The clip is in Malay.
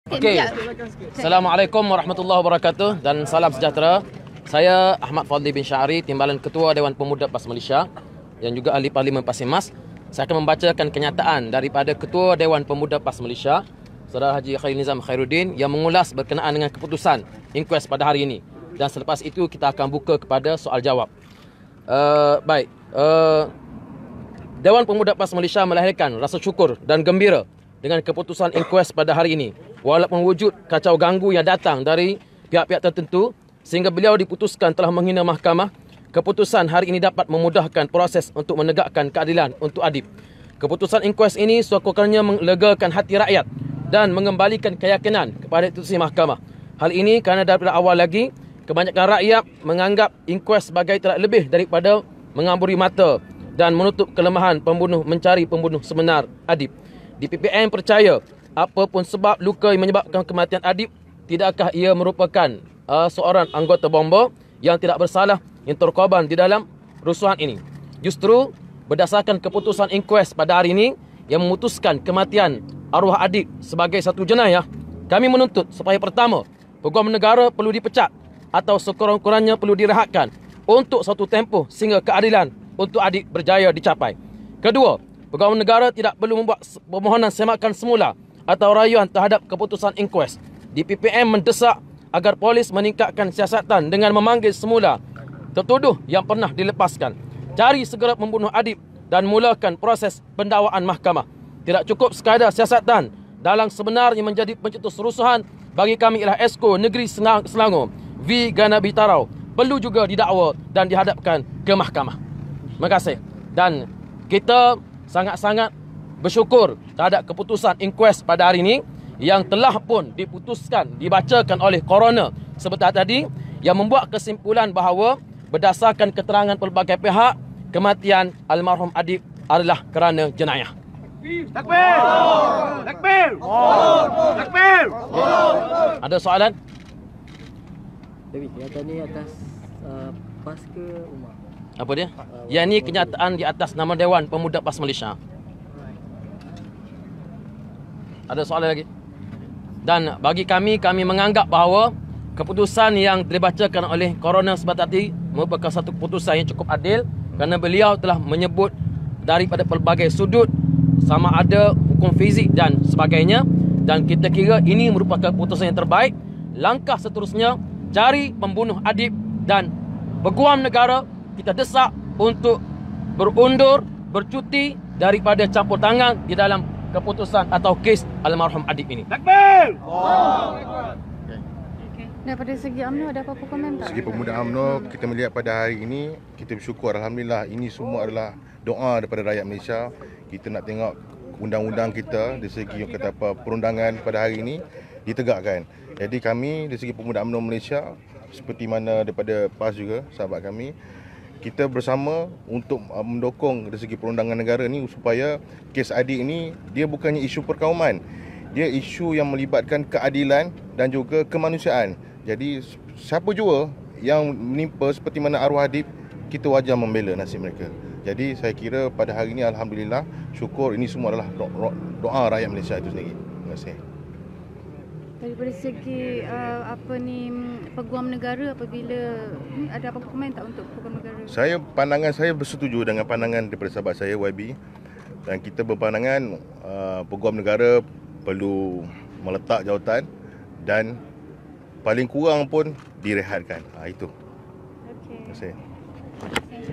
Okey. Assalamualaikum warahmatullahi wabarakatuh dan salam sejahtera. Saya Ahmad Fadli bin Syahri, Timbalan Ketua Dewan Pemuda PAS Malaysia dan juga Ahli Parlimen Pasir Mas. Saya akan membacakan kenyataan daripada Ketua Dewan Pemuda PAS Malaysia, Saudara Haji Khairul Nizam Khairuddin, yang mengulas berkenaan dengan keputusan inkuest pada hari ini. Dan selepas itu kita akan buka kepada soal jawab. Dewan Pemuda PAS Malaysia melahirkan rasa syukur dan gembira dengan keputusan inkuest pada hari ini. Walaupun wujud kacau ganggu yang datang dari pihak-pihak tertentu sehingga beliau diputuskan telah menghina mahkamah, keputusan hari ini dapat memudahkan proses untuk menegakkan keadilan untuk Adib. Keputusan inkuest ini sekurang-kurangnya melegakan hati rakyat dan mengembalikan keyakinan kepada institusi mahkamah. Hal ini kerana daripada awal lagi, kebanyakan rakyat menganggap inkuest sebagai tidak lebih daripada mengamburi mata dan menutup kelemahan pembunuh mencari pembunuh sebenar Adib. DPPM percaya apapun sebab luka yang menyebabkan kematian Adib, tidakkah ia merupakan seorang anggota bomba yang tidak bersalah yang terkorban di dalam rusuhan ini. Justru berdasarkan keputusan inkuest pada hari ini yang memutuskan kematian arwah Adib sebagai satu jenayah, kami menuntut supaya pertama, peguam negara perlu dipecat atau sekurang-kurangnya perlu direhatkan untuk satu tempoh sehingga keadilan untuk Adib berjaya dicapai. Kedua, peguam negara tidak perlu membuat permohonan semakan semula atau rayuan terhadap keputusan inkuest. DPPM mendesak agar polis meningkatkan siasatan dengan memanggil semula tertuduh yang pernah dilepaskan, cari segera membunuh Adib dan mulakan proses pendakwaan mahkamah. Tidak cukup sekadar siasatan dalam sebenarnya menjadi pencetus rusuhan. Bagi kami ialah Esko Negeri Selangor V. Ganabi Tarau perlu juga didakwa dan dihadapkan ke mahkamah. Terima kasih. Dan kita sangat-sangat bersyukur terhadap keputusan inkuest pada hari ini yang telah pun diputuskan, dibacakan oleh coroner sebentar tadi, yang membuat kesimpulan bahawa berdasarkan keterangan pelbagai pihak, kematian almarhum Adib adalah kerana jenayah. Takbir! Takbir! Takbir! Ada soalan? Dewi, yang tadi atas PAS ke Umar? Apa dia? Yang ini kenyataan di atas nama Dewan Pemuda PAS Malaysia. Ada soalan lagi? Dan bagi kami menganggap bahawa keputusan yang dibacakan oleh coroner sebentar tadi merupakan satu keputusan yang cukup adil kerana beliau telah menyebut daripada pelbagai sudut sama ada hukum fizik dan sebagainya, dan kita kira ini merupakan keputusan yang terbaik. Langkah seterusnya, cari pembunuh Adib dan peguam negara kita desak untuk berundur, bercuti daripada campur tangan di dalam keputusan atau kes almarhum Adib ini. Takbir! Daripada segi UMNO ada apa-apa komentar? Segi pemuda UMNO, kita melihat pada hari ini, kita bersyukur Alhamdulillah, ini semua adalah doa daripada rakyat Malaysia. Kita nak tengok undang-undang kita dari segi kata apa perundangan pada hari ini ditegakkan. Jadi kami dari segi pemuda UMNO Malaysia, seperti mana daripada PAS juga sahabat kami, kita bersama untuk mendukung dari segi perundangan negara ni supaya kes Adib ini dia bukannya isu perkauman, dia isu yang melibatkan keadilan dan juga kemanusiaan. Jadi siapa jua yang menimpa seperti mana arwah Adib, kita wajar membela nasib mereka. Jadi saya kira pada hari ini Alhamdulillah, syukur ini semua adalah doa rakyat Malaysia itu sendiri. Terima kasih. Daripada segi peguam negara, apabila ada apa-apa komentar untuk peguam negara? Pandangan saya bersetuju dengan pandangan daripada sahabat saya YB, dan kita berpandangan peguam negara perlu meletak jawatan dan paling kurang pun direhatkan. Itu. Okey. Terima kasih.